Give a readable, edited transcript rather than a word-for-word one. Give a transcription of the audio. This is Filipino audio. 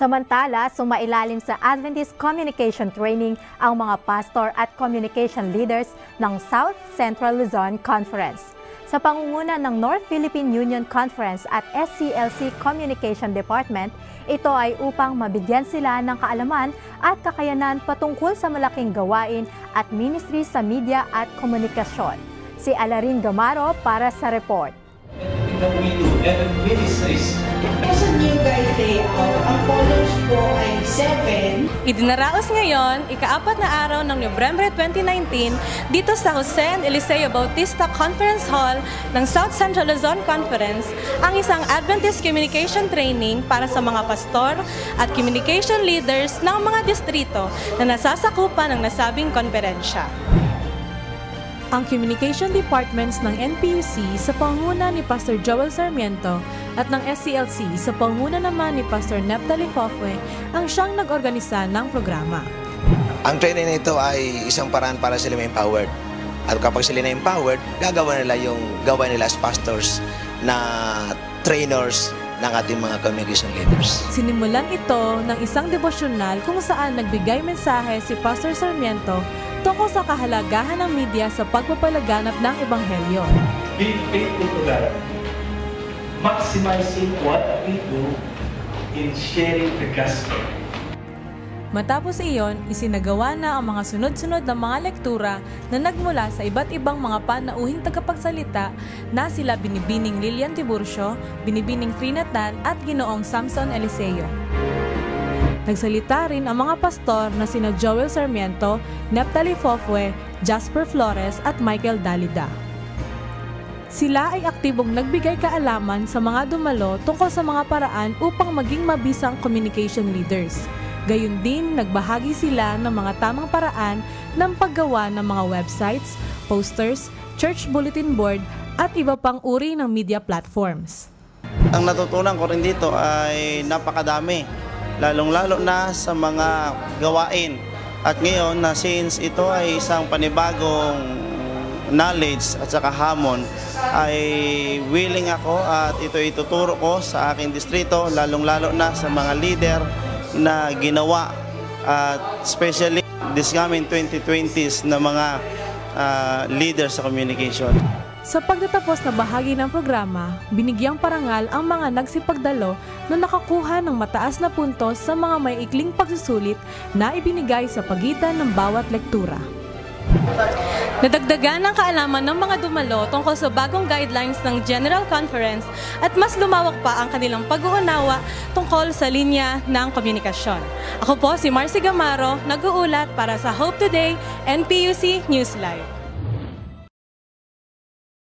Samantala, sumailalim sa Adventist Communication Training ang mga pastor at communication leaders ng South Central Luzon Conference. Sa pangunguna ng North Philippine Union Conference at SCLC Communication Department, ito ay upang mabigyan sila ng kaalaman at kakayanan patungkol sa malaking gawain at ministry sa media at komunikasyon. Si Alarin Gamaro para sa report. Sa new guide layout, ang colors po ay 7. Idinaraos ngayon, ika-4 na araw ng Nobyembre 2019 dito sa Jose and Eliseo Bautista Conference Hall ng South Central Luzon Conference ang isang Adventist Communication Training para sa mga pastor at communication leaders ng mga distrito na nasasakupan ng nasabing konferensya. Ang Communication Departments ng NPUC sa pangunguna ni Pastor Joel Sarmiento at ng SCLC sa pangunguna naman ni Pastor Neptali Fofue ang siyang nag-organisa ng programa. Ang training nito ay isang paraan para sila ma-empowered. At kapag sila na-empowered, gagawa nila yung gawain nila as pastors na trainers ng ating mga communication leaders. Sinimulan ito ng isang devosyonal kung saan nagbigay mensahe si Pastor Sarmiento tungkol sa kahalagahan ng media sa pagpapalaganap ng Ebanghelyo. Being faithful to God, maximizing what we do in sharing the gospel. Matapos iyon, isinagawa na ang mga sunod-sunod na mga lektura na nagmula sa iba't ibang mga panauhing tagapagsalita na sila Binibining Lilian Tiburcio, Binibining Trinatan at Ginoong Samson Eliseo. Nagsalita rin ang mga pastor na sina Joel Sarmiento, Neptali Fofue, Jasper Flores at Michael Dalida. Sila ay aktibong nagbigay kaalaman sa mga dumalo tungkol sa mga paraan upang maging mabisang communication leaders. Gayun din, nagbahagi sila ng mga tamang paraan ng paggawa ng mga websites, posters, church bulletin board at iba pang uri ng media platforms. Ang natutunan ko rin dito ay napakadami, lalong-lalo na sa mga gawain. At ngayon na since ito ay isang panibagong knowledge at saka hamon, ay willing ako at ito ituturo ko sa aking distrito, lalong-lalo na sa mga leader na ginawa at especially this coming 2020s na mga leaders sa communication. Sa pagtatapos na bahagi ng programa, binigyang parangal ang mga nagsipagdalo na nakakuha ng mataas na puntos sa mga may ikling pagsusulit na ibinigay sa pagitan ng bawat lektura. Nadagdagan ang kaalaman ng mga dumalo tungkol sa bagong guidelines ng General Conference at mas lumawak pa ang kanilang pag-uunawa tungkol sa linya ng komunikasyon. Ako po si Marcy Gamaro, nag-uulat para sa Hope Today, NPUC News Live.